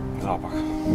Запах.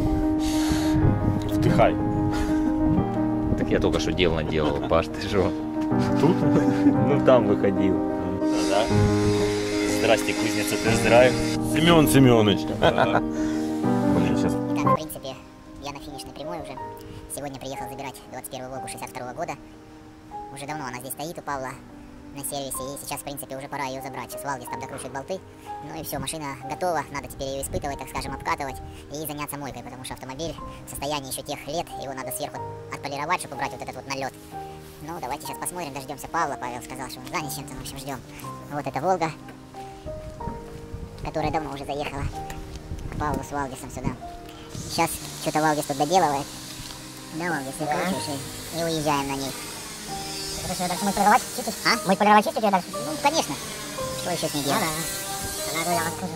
Вдыхай. Так я только что дело наделал, Паш, ты что? Тут? Ну там выходил. Да. Здрасте, кузница, тест-драйв. Семен Семенович. Сейчас. Итак, в принципе, я на финишной прямой уже. Сегодня приехал забирать 21-ю Волгу 62-го года. Уже давно она здесь стоит у Павла на сервисе. И сейчас, в принципе, уже пора ее забрать. Сейчас Валдис там докручивает болты. Ну и все, машина готова. Надо теперь ее испытывать, так скажем, обкатывать. И заняться мойкой, потому что автомобиль в состоянии еще тех лет. Его надо сверху отполировать, чтобы убрать вот этот вот налет. Ну, давайте сейчас посмотрим, дождемся Павла. Павел сказал, что он занят чем-то, в общем, ждем. Вот эта Волга, которая давно уже заехала к Павлу с Валдисом сюда. Сейчас что-то Валдис тут доделывает. Да, Валдис, закручиваешь и уезжаем на ней. Это что, дальше мыть полировать, чистить? А? Мыть полировать, чистить ее дальше? Ну, конечно. Что еще с ней делать? Да. Надо я расскажу.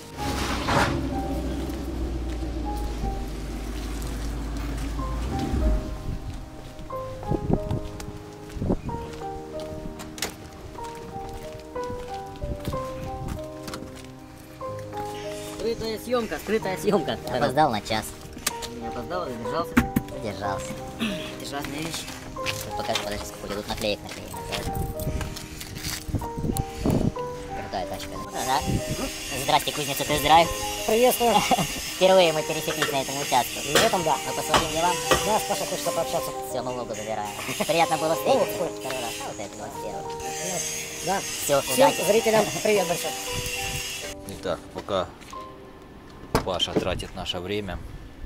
Скрытая съемка. Опоздал на час. Не опоздал, задержался. Задержался. Это же разные вещи. Покажи, подожди, сколько тут наклеек наклеено. Крутая тачка. Да? Здрасте, кузница, тест-драйв. Приветствую. Впервые мы пересеклись на этом участке. В этом да. Мы по своим делам. Да, Паша, хочется пообщаться. Все, мы Волгу забираем. Приятно было встретиться. О, Второй раз. А вот это 21. Да. Все, Всем удачи. зрителям привет большой. Итак, пока Паша тратит наше время,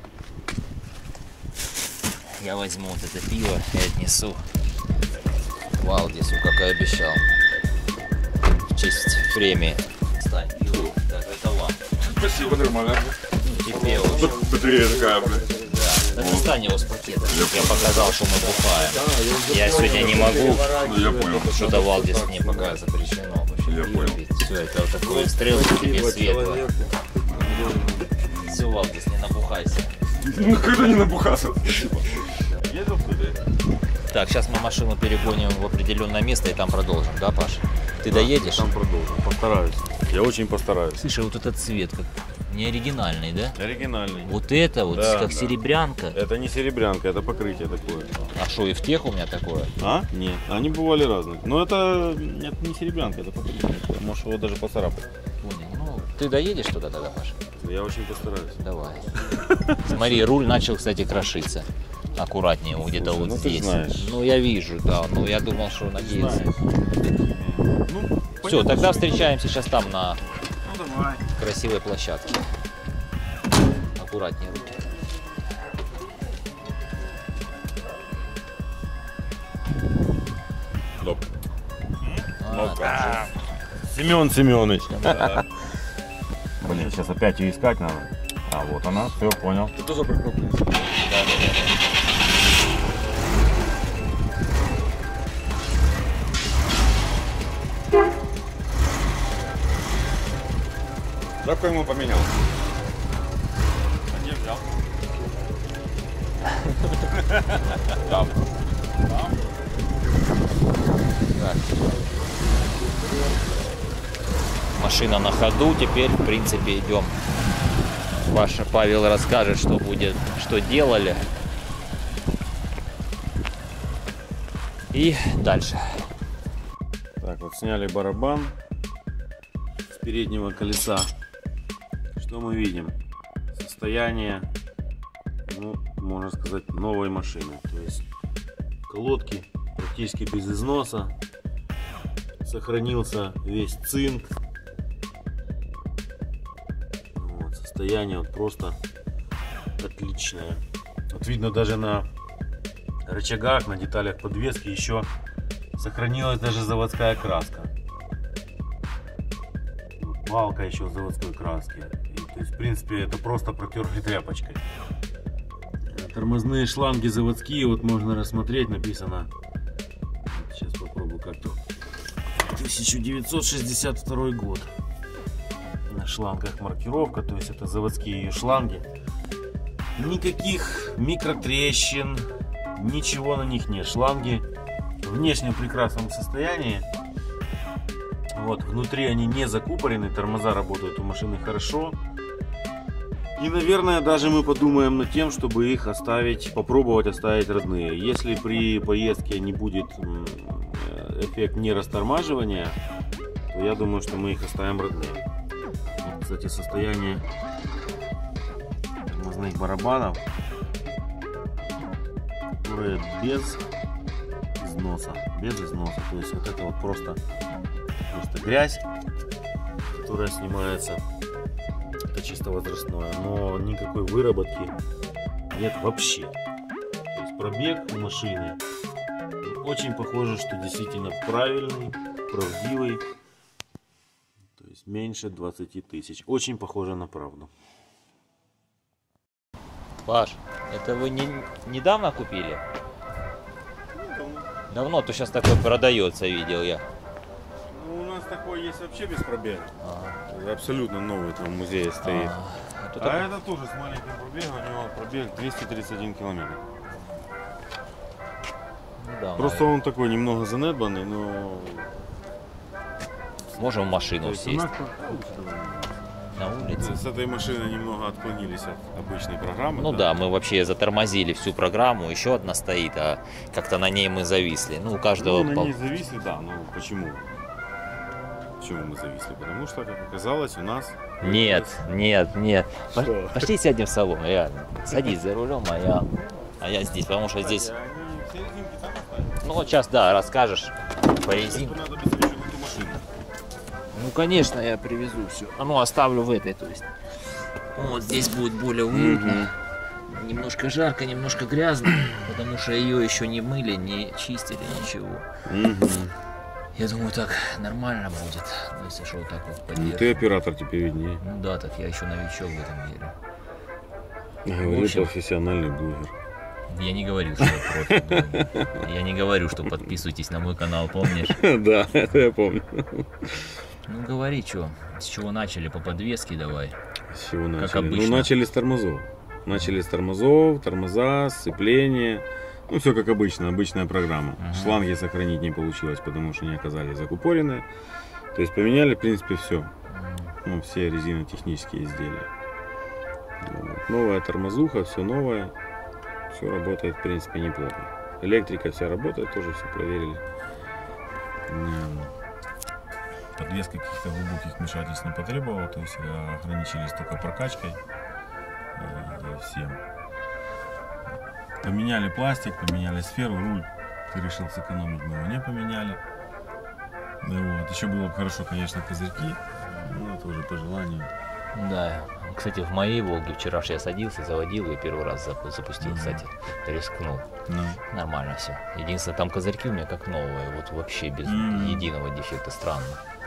я возьму вот это пиво и отнесу Валдису, как и обещал, в честь премии. Стань, пиво. Так, это вам. Спасибо, нормально. Тебе очень. Батарея такая, блядь. Да достань его с пакета. Я показал, что мы бухаем. Я сегодня не могу. Ну, я понял. Что-то Валдис мне пока запрещено. Я понял. Все, это вот такое стрелки тебе светло. Все, Валдис, не набухайся. Ну, когда не набухаться. Еду туда. Так, сейчас мы машину перегоним в определенное место и там продолжим, да, Паш? Ты доедешь? Там продолжим. Постараюсь. Я очень постараюсь. Слушай, вот этот цвет как не оригинальный, да? Оригинальный. Вот это вот, Да, как да. серебрянка. Это не серебрянка, это покрытие такое. А что, и в тех у меня такое? А? Нет, они бывали разные. Но это не серебрянка, это покрытие. Можешь его даже поцарапать. Понял. Ну, ты доедешь туда тогда, Паш? Я очень постараюсь. Давай. Смотри, руль начал, кстати, крошиться. Аккуратнее его где-то Слушай, вот ну ты здесь. знаешь. Ну, я вижу, да. Ну, я думал, что надеюсь. Ну, Все, тогда встречаемся сейчас там на ну давай. красивой площадке. Аккуратнее руки. Стоп. А, Семен Семенович. Блин, сейчас опять ее искать надо. А, вот она, все, понял. Ты тоже прикрутил? Трапку ему поменял. А где взял? Там. так. Машина на ходу, теперь, в принципе, идем. Павел расскажет, что будет, что делали. И дальше. Так, вот сняли барабан с переднего колеса. Что мы видим? Состояние, ну, можно сказать, новой машины. То есть колодки практически без износа. Сохранился весь цинк. Вот, состояние вот просто отличное. Вот видно даже на рычагах, на деталях подвески еще сохранилась даже заводская краска. Вот, балка еще в заводской краске. И, то есть, в принципе, это просто протерли тряпочкой. Тормозные шланги заводские, вот можно рассмотреть, написано. Сейчас попробую как-то. 1962 год. На шлангах маркировка, то есть это заводские ее шланги. Никаких микротрещин, ничего на них нет. Шланги внешне в прекрасном состоянии. Вот, внутри они не закупорены, тормоза работают у машины хорошо. И, наверное, даже мы подумаем над тем, чтобы их оставить, попробовать оставить родные. Если при поездке не будет эффект нерастормаживания, то я думаю, что мы их оставим родные. Вот, кстати, состояние тормозных барабанов, которые без износа. То есть вот это вот просто грязь, которая снимается. Это чисто возрастное, но никакой выработки нет вообще. То есть пробег у машины очень похоже, что действительно правильный, правдивый. То есть меньше 20 тысяч. Очень похоже на правду. Паш, это вы недавно купили? Давно, то сейчас такой продается, видел я. Ну, у нас такой есть вообще без пробега. Абсолютно новый там в музее стоит. Это тоже с маленьким пробегом, у него пробег 231 километр. Да, просто он такой немного занедбанный, но... Можем в машину сесть. На улице. С этой машины немного отклонились от обычной программы. Ну да, мы вообще затормозили всю программу, еще одна стоит, а как-то на ней мы зависли. Ну, у каждого... Ну, на ней зависли, да, но почему? Почему мы зависли? Потому что, как оказалось, у нас... Нет. Пошли сядем в салон, реально. Садись за рулем, а я здесь, потому что здесь... Ну вот сейчас, да, расскажешь по резинке. Ну конечно, я привезу все. Ну оставлю в этой, то есть. Вот здесь будет более уютно. Немножко жарко, немножко грязно, потому что ее еще не мыли, не чистили, ничего. Я думаю, так нормально будет, ну, если что, вот так вот поддерживать. Ты оператор, тебе виднее. Ну да, так я еще новичок в этом деле. Говорю, профессиональный блогер. Я не говорю, что я профи. Я не говорю, что подписывайтесь на мой канал, помнишь? Да, это я помню. Ну говори, что, с чего начали, по подвеске давай. С чего начали? Как обычно. Ну, начали с тормозов. Тормоза, сцепление. Ну, все как обычно, обычная программа. Шланги сохранить не получилось, потому что они оказались закупоренные. То есть поменяли, в принципе, все. Ну, все резинотехнические изделия. Вот. Новая тормозуха, все новое. Все работает, в принципе, неплохо. Электрика вся работает, тоже все проверили. Подвеска каких-то глубоких вмешательств не потребовала, то есть ограничились только прокачкой и всем. Поменяли пластик, поменяли сферу, руль. Ты решил сэкономить, мы его не поменяли. Вот. Еще было бы хорошо, конечно, козырьки, но это уже по желанию. Да, кстати, в моей Волге вчера я садился, заводил и первый раз запустил, кстати, рискнул. Нормально все. Единственное, там козырьки у меня как новые, вот вообще без единого дефекта, странно.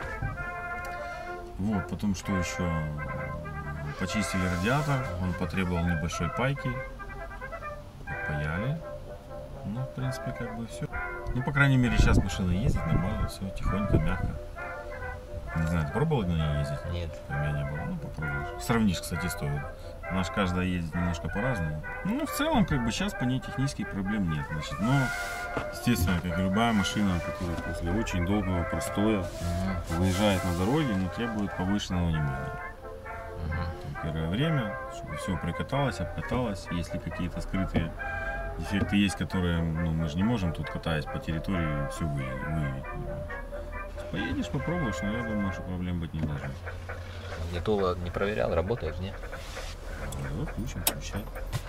Вот, потом что еще? Почистили радиатор, он потребовал небольшой пайки. Паяли. Ну, в принципе, как бы все. Ну, по крайней мере, сейчас машина ездит нормально, все тихонько, мягко. Не знаю, ты пробовал на ней ездить? Нет. У меня не было, ну попробуешь. Сравнишь, кстати, стоит. Наш каждая ездит немножко по-разному. Ну, в целом, как бы сейчас по ней технических проблем нет. Значит, но, естественно, как и любая машина, которая после очень долгого простоя выезжает на дороге, но требует повышенного внимания. Первое время, чтобы все прикаталось, обкаталось. Если какие-то скрытые дефекты есть, которые, ну, мы же не можем тут, катаясь по территории, все выявить. Поедешь, попробуешь, но я думаю, что проблем быть не должно. Магнитола не проверял, работает, нет? Вот, включай.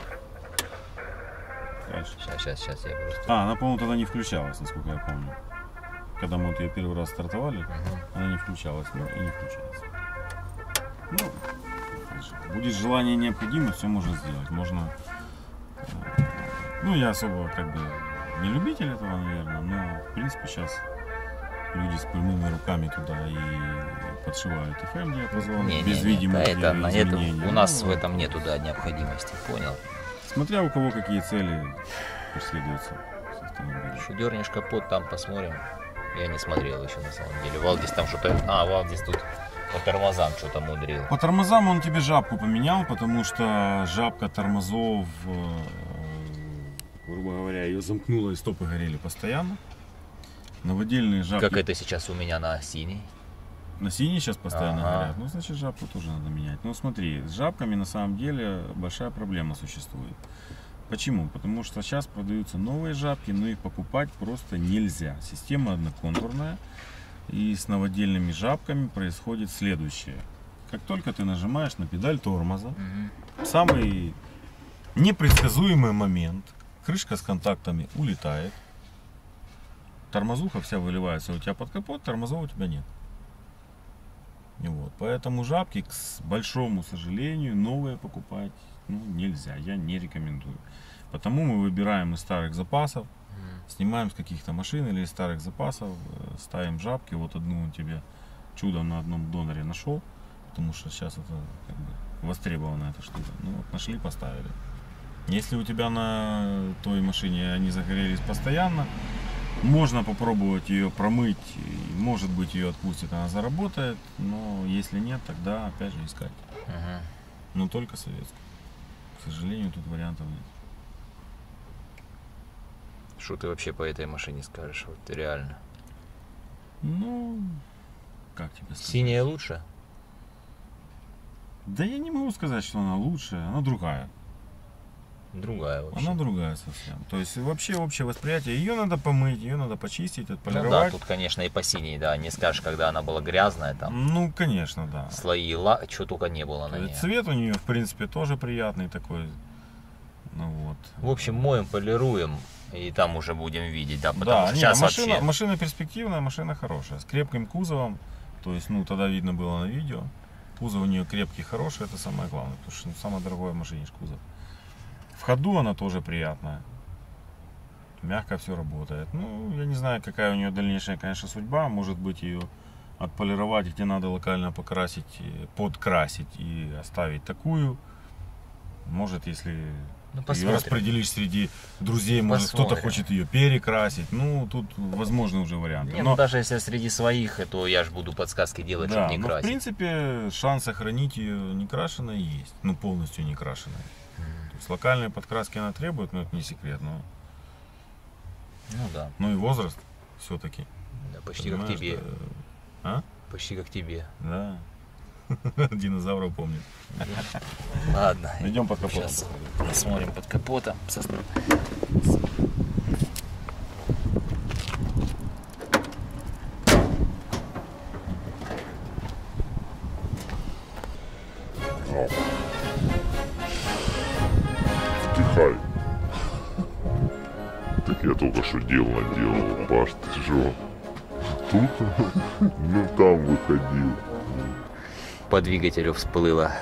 Дальше. Сейчас я просто... Она, по-моему, тогда не включалась, насколько я помню. Когда мы вот ее первый раз стартовали, она не включалась, ну и не включается. Ну, будет желание и необходимость, все можно сделать. Можно... Ну, я особо, как бы, не любитель этого, наверное, но, в принципе, сейчас... Люди с прямыми руками туда и подшивают FM-диапазон без видимых изменений. У нас в этом нету, да, необходимости, понял. Смотря у кого какие цели преследуются с автомобилем. Еще дернешь капот, там посмотрим. Я не смотрел еще на самом деле. Валдис там что-то... Валдис тут по тормозам что-то мудрил. По тормозам он тебе жабку поменял, потому что жабка тормозов, грубо говоря, ее замкнула и стопы горели постоянно. Новодельные жабки. Как это сейчас у меня на синий? На синий сейчас постоянно Ага. горят. Ну, значит, жабку тоже надо менять. Ну, смотри, с жабками на самом деле большая проблема существует. Почему? Потому что сейчас продаются новые жабки, но их покупать просто нельзя. Система одноконтурная. И с новодельными жабками происходит следующее. Как только ты нажимаешь на педаль тормоза, самый непредсказуемый момент, крышка с контактами улетает, тормозуха вся выливается у тебя под капот, тормозов у тебя нет. И вот. Поэтому жабки, к большому сожалению, новые покупать нельзя, я не рекомендую. Потому мы выбираем из старых запасов, снимаем с каких-то машин или из старых запасов, ставим жабки. Вот одну тебе чудом на одном доноре нашел, потому что сейчас это как бы востребованная эта штука. Ну вот нашли, поставили. Если у тебя на той машине они загорелись постоянно, можно попробовать ее промыть, и, может быть, ее отпустит, она заработает, но если нет, тогда опять же искать. Но только советскую. К сожалению, тут вариантов нет. Что ты вообще по этой машине скажешь? Вот реально. Ну, как тебе сказать? Синяя лучше? Да я не могу сказать, что она лучшая, она другая. Другая вообще. Она другая совсем. То есть вообще общее восприятие, ее надо помыть, ее надо почистить, Ну да, отполировать. тут, конечно, и по синей, да. Не скажешь, когда она была грязная, там Ну, конечно, да. слои, что только не было на ней. Цвет у нее, в принципе, тоже приятный такой. Ну вот. В общем, моем, полируем, и там уже будем видеть, да, потому Да, что не, сейчас машина, вообще... машина перспективная, машина хорошая, с крепким кузовом. То есть, ну, тогда видно было на видео. Кузов у нее крепкий, хороший, это самое главное, потому что самое дорогое в машине кузов. В ходу она тоже приятная. Мягко все работает. Ну, я не знаю, какая у нее дальнейшая, конечно, судьба. Может быть, ее отполировать, где надо локально покрасить, подкрасить и оставить такую. Может, если Ну, ее посмотрим. распределишь среди друзей, может, кто-то Посмотрим. хочет ее перекрасить. Ну, тут возможны уже варианты. Не, ну даже если среди своих, то я же буду подсказки делать, да, чтобы не но в красить. принципе шанс сохранить ее не крашеной есть. Ну, полностью не крашеной. То есть локальные подкраски она требует, но это не секрет. Ну да, Ну и возраст все-таки. да, почти как тебе. А? Почти как тебе. Да. Динозавров помнит. Ладно. Идем под капот. Сейчас посмотрим под капотом. Вдыхай. Так я только что наделал, Паш, ты что? Тут? Ну там выходил. По двигателю всплыло.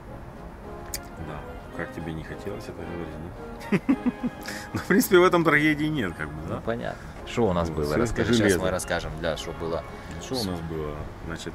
Да. Как тебе не хотелось это говорить, да? Ну, в принципе, в этом трагедии нет, как бы, Ну, да? понятно. Что у нас Ну, было? свет Расскажи, железо. сейчас мы расскажем, да, что было. Что у нас было? Значит,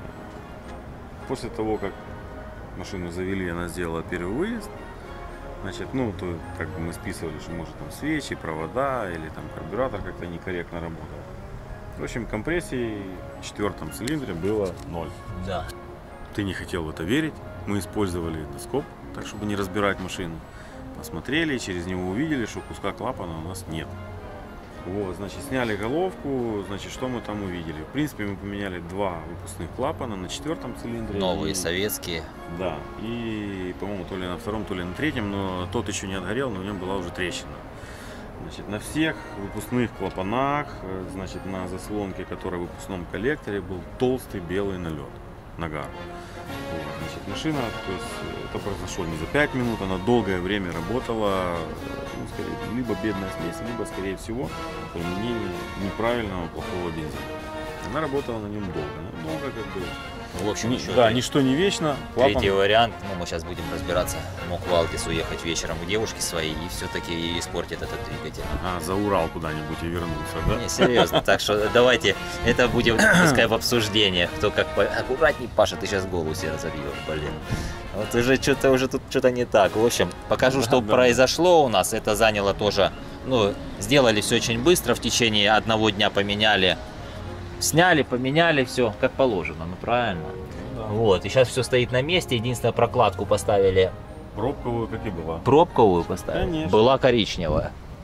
после того, как машину завели, она сделала первый выезд. Значит, ну, то как бы мы списывали, что может там свечи, провода или там карбюратор как-то некорректно работал. В общем, компрессии в 4-м цилиндре было 0. Да. Ты не хотел в это верить. Мы использовали эндоскоп, так чтобы не разбирать машину. Посмотрели, через него увидели, что куска клапана у нас нет. Вот, значит, сняли головку, значит, что мы там увидели? В принципе, мы поменяли 2 выпускных клапана на 4-м цилиндре. Новые, И- советские. Да, и, по-моему, то ли на 2-м, то ли на 3-м, но тот еще не отгорел, но в нем была уже трещина. Значит, на всех выпускных клапанах, значит, на заслонке, которая в выпускном коллекторе, был толстый белый налет, нагар. Вот, значит, машина, то есть это произошло не за 5 минут, она долгое время работала, ну, скорее, либо бедная смесь, либо, скорее всего, применение неправильного плохого бензина. Она работала на нем долго как бы. В общем, еще Да, ничто не вечно. третий вариант, ну мы сейчас будем разбираться, мог Валдис уехать вечером к девушке своей и все-таки испортит этот двигатель. За Урал куда-нибудь и вернулся, да? Не, серьезно, так что давайте это будем, пускай в обсуждениях, кто как аккуратней, Паша, ты сейчас голову себе разобьешь, блин. Вот уже что-то тут что-то не так. В общем, покажу, что произошло у нас. Это заняло тоже, ну, сделали все очень быстро, в течение 1 дня поменяли. Сняли, поменяли, все как положено, ну правильно. Вот, и сейчас все стоит на месте. Единственное, прокладку поставили, Пробковую, как и была. пробковую поставили. Конечно. Была коричневая.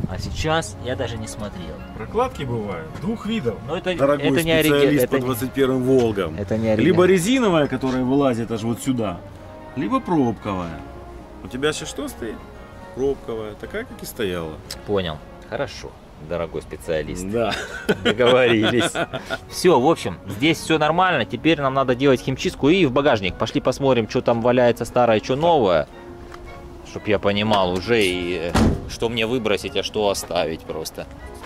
А сейчас я даже не смотрел. Прокладки бывают двух видов. Но это Дорогой не специалист оригинал. по 21 Волгам. Это не оригинал. Либо резиновая, которая вылазит аж вот сюда, либо пробковая. У тебя сейчас что стоит? Пробковая, такая, как и стояла. Понял. Хорошо, дорогой специалист. Да. Договорились. Все, в общем, здесь все нормально. Теперь нам надо делать химчистку и в багажник. Пошли посмотрим, что там валяется старое, что новое. Чтоб я понимал уже, и что мне выбросить, а что оставить просто.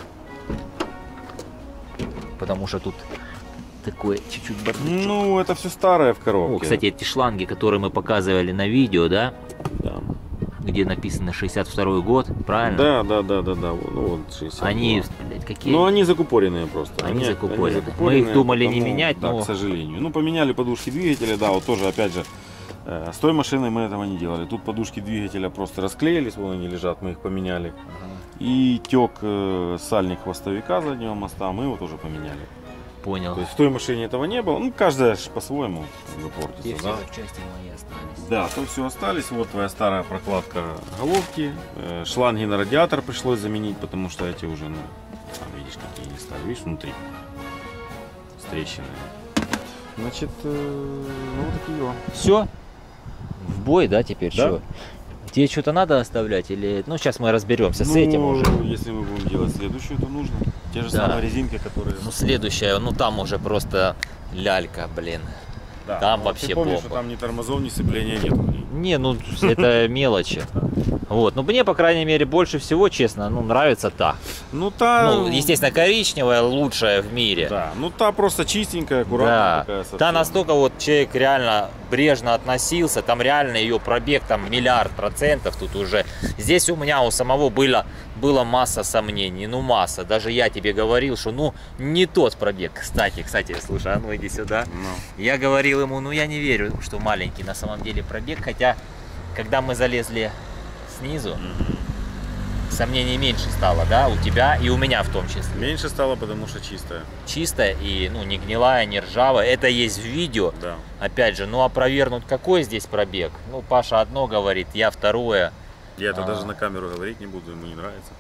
Потому что тут такое чуть-чуть бардачок. Ну, это все старое в коробке. О, кстати, эти шланги, которые мы показывали на видео, да? Да. Где написано 62-й год, правильно? Да. Ну, вот 60. Они, блядь, какие... Ну, они закупоренные просто. Они закупорены. Мы их думали не менять, да, но... к сожалению. Ну, поменяли подушки двигателя, да, вот тоже, опять же, с той машиной мы этого не делали. Тут подушки двигателя просто расклеились, вон они лежат, мы их поменяли. И тек сальник хвостовика заднего моста, мы его тоже поменяли. Понял. То есть в той машине этого не было. Ну, каждая ж по-своему Все портится, да? части мои остались. Да, то все остались. Вот твоя старая прокладка головки. Шланги на радиатор пришлось заменить, потому что эти уже, ну, там, видишь, какие не стали. Видишь, внутри. С трещинами. Значит, ну вот такие. Все? В бой, да, теперь? Да. Что? Тебе что-то надо оставлять или... Ну, сейчас мы разберемся с Ну, этим уже. если мы будем делать следующую, то нужно. Те же Да. самые резинки, которые... Ну, следующая, ну, там уже просто лялька, блин. Да, там ну, вообще ты помнишь, бомба. что там ни тормозов, ни сцепления нет в ней. Не, ну, это мелочи. Вот, ну, мне, по крайней мере, больше всего, честно, ну, нравится та. Ну, та... Ну, естественно, коричневая лучшая в мире. Да, ну та просто чистенькая, аккуратная Да, такая. совсем. та настолько вот человек реально брежно относился, там реально ее пробег там 1 000 000%, тут уже. Здесь у меня у самого была масса сомнений, ну масса. Даже я тебе говорил, что ну не тот пробег. Кстати, слушай, а ну иди сюда. Ну. Я говорил ему, ну я не верю, что маленький на самом деле пробег, хотя когда мы залезли снизу, сомнений меньше стало, да, у тебя и у меня в том числе. Меньше стало, потому что чистая. Чистая и, ну, не гнилая, не ржавая. Это есть в видео. Да. Опять же, ну, опровергнуть какой здесь пробег? Ну, Паша одно говорит, я второе. Я это даже на камеру говорить не буду, ему не нравится.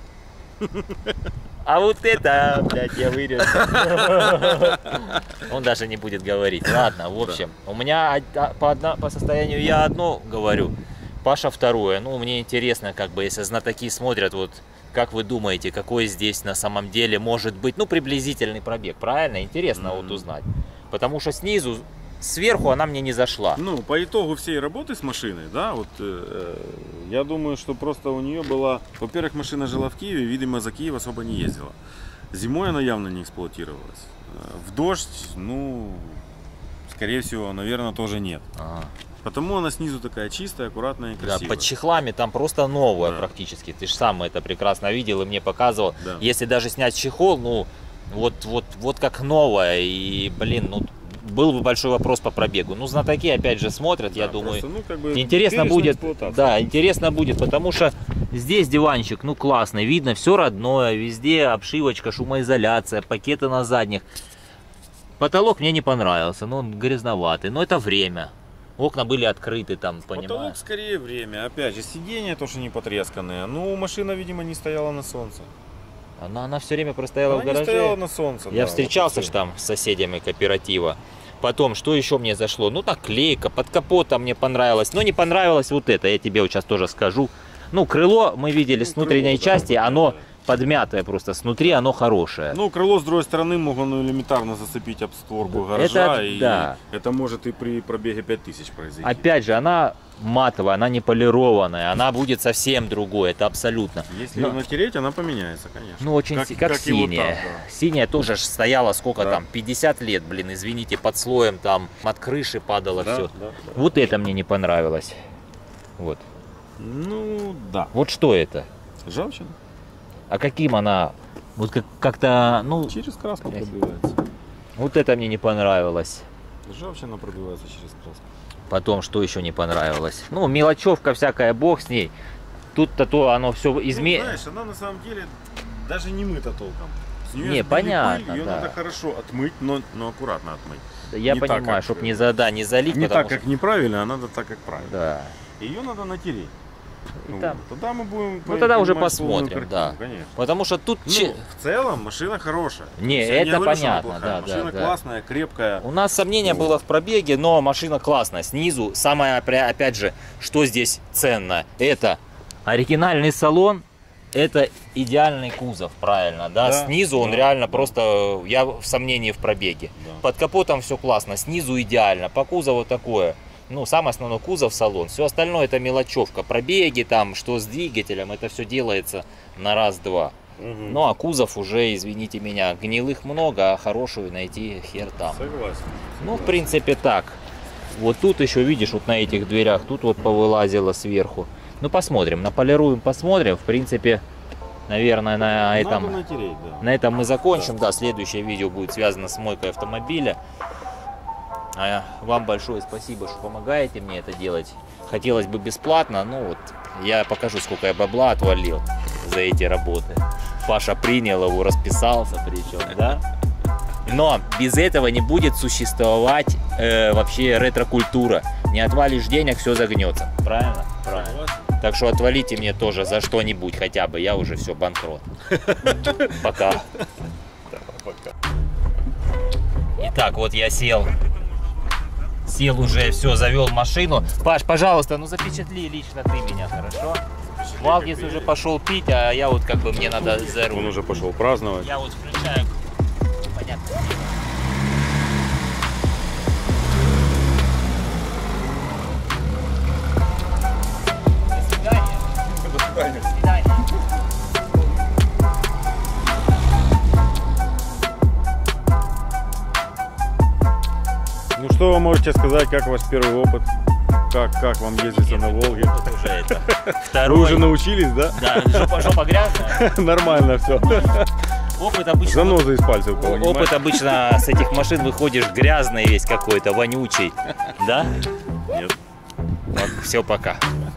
А вот это, блядь, я вырежу. Он даже не будет говорить. Ладно, в общем, у меня по состоянию я одно говорю, Паша второе. Ну, мне интересно, как бы, если знатоки смотрят, вот, как вы думаете, какой здесь на самом деле может быть, ну, приблизительный пробег, правильно? Интересно вот узнать. Потому что снизу, сверху она мне не зашла. Ну, по итогу всей работы с машиной, да, вот я думаю, что просто у нее была, во-первых, машина жила в Киеве, видимо, за Киев особо не ездила. Зимой она явно не эксплуатировалась. В дождь, ну, скорее всего, наверное, тоже нет. Ага. Потому она снизу такая чистая, аккуратная и Да, красивая. под чехлами там просто новая Да. практически. Ты же сам это прекрасно видел и мне показывал. Да. Если даже снять чехол, ну, вот как новая. И, блин, ну, был бы большой вопрос по пробегу. Ну, знатоки опять же смотрят, Да, я думаю. просто, ну, как бы Интересно бережная будет, эксплуатация. да, интересно будет, потому что здесь диванчик, ну, классный, видно, все родное, везде обшивочка, шумоизоляция, пакеты на задних. Потолок мне не понравился, но он грязноватый, но это время. Окна были открыты там, понимаешь. Потолок скорее время. Опять же, сиденья тоже не потресканные. Ну, машина, видимо, не стояла на солнце. Она все время простояла Она в не гараже. стояла на солнце. Я да, встречался вот и ж всё. там с соседями кооператива. Потом, что еще мне зашло? Ну, наклейка, под капотом мне понравилось. Но не понравилось вот это, я тебе вот сейчас тоже скажу. Ну, крыло мы видели с Ну, внутренней крыло, да, части, оно подмятое. подмятое просто. Снутри оно хорошее. Ну, крыло с другой стороны можно элементарно зацепить об створку гаража. Это и да. это может и при пробеге 5000 произойти. Опять же, она матовая, она не полированная, она будет совсем другой, это абсолютно. Если Но- ее натереть, она поменяется, конечно. Ну, очень как и вот синяя. так, да. Синяя тоже ж стояла сколько Да. там, 50 лет, блин, извините, под слоем там от крыши падало Да, все. да, да. Вот это мне не понравилось. Вот. Ну, да. Вот что это? Ржавчина. А каким она? Вот как-то, ну, Через краску Блядь. пробивается. вот это мне не понравилось. Ржавчина пробивается через краску. Потом, что еще не понравилось? Ну, мелочевка всякая, бог с ней. Тут-то то оно все Ну, изменит. знаешь, она на самом деле даже не мыта толком. С неё Не, сбили понятно, пыль, ее да. надо хорошо отмыть, но аккуратно отмыть. Я не так, понимаю, как, чтобы не залить, Не потому так, как неправильно, а надо так, как правильно. Да. Ее надо натереть. Ну, там. тогда мы будем Ну, тогда уже понимать полную посмотрим, картину, да. Конечно. Потому что тут... Ну, в целом машина хорошая. Не, То есть я это говорю, что она понятно, плохая. да, да, Машина да. классная, крепкая. У нас сомнение было в пробеге, но машина классная. Снизу, самое, опять же, что здесь ценно, это оригинальный салон, это идеальный кузов, правильно, да? Да, Снизу он да, реально да. просто, я в сомнении в пробеге. Да. Под капотом все классно, снизу идеально, по кузову такое. Ну, самый основной кузов, салон. Все остальное это мелочевка. Пробеги там, что с двигателем, это все делается на раз-два. Мгм. Ну, а кузов уже, извините меня, гнилых много, а хорошую найти хер там. Согласен. Ну, в принципе, так. Вот тут еще, видишь, вот на этих дверях, тут вот повылазило сверху. Ну, посмотрим, наполируем, посмотрим. В принципе, наверное, на этом... Надо натереть, да. На этом мы закончим. Да, следующее видео будет связано с мойкой автомобиля. А вам большое спасибо, что помогаете мне это делать. Хотелось бы бесплатно, но вот я покажу, сколько я бабла отвалил за эти работы. Паша принял его, расписался причем, да? Но без этого не будет существовать вообще ретро-культура. Не отвалишь денег, все загнется. Правильно? Правильно. Согласен. Так что отвалите мне тоже за что-нибудь хотя бы. Я уже все, банкрот. Пока. Итак, вот я сел. Сел уже, все, завел машину. Паш, пожалуйста, ну запечатли лично ты меня, хорошо? Валдис уже пошел пить, а я вот как бы мне надо за руль. Он уже пошел праздновать. Я вот включаю. Понятно. До свидания. До свидания. До свидания. Ну что вы можете сказать, как ваш первый опыт? Как вам ездится на Волге? Вот уже это. Вы Второй. уже научились, да? Да, жопа грязная. Нормально все. Опыт обычно... Заноза из пальцев повынимать. Опыт обычно с этих машин выходишь грязный весь какой-то, вонючий. Да? Нет. Вот, все, пока.